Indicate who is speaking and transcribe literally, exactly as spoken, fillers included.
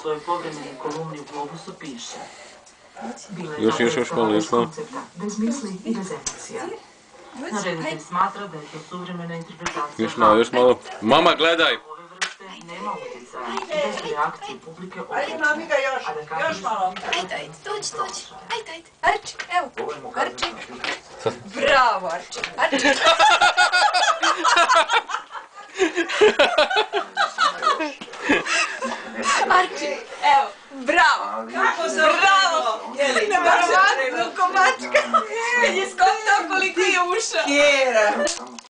Speaker 1: svojoj povremenoj kolumni u Globusu piše:
Speaker 2: Još, još, još malo, još malo.
Speaker 1: Bez misli i bez emocija. No, reditelj smatra da je to suvremena interpretacija.
Speaker 2: Još malo, još malo. Mama, gledaj!
Speaker 1: Ove vrste nema utjecaja i bez reakcije publike odlučno.
Speaker 3: Ajde, mami ga još, još malo.
Speaker 4: Ajde, ajde, dođi, dođi. Ajde, ajde. Arči, evo. Arči. Bravo, Arči. Arči. Arči, evo. Bravo.
Speaker 3: Kako se bravo.
Speaker 4: Nevjerovatno, ko mačka. Kad je skontao koliko je ušao.
Speaker 3: Kjera.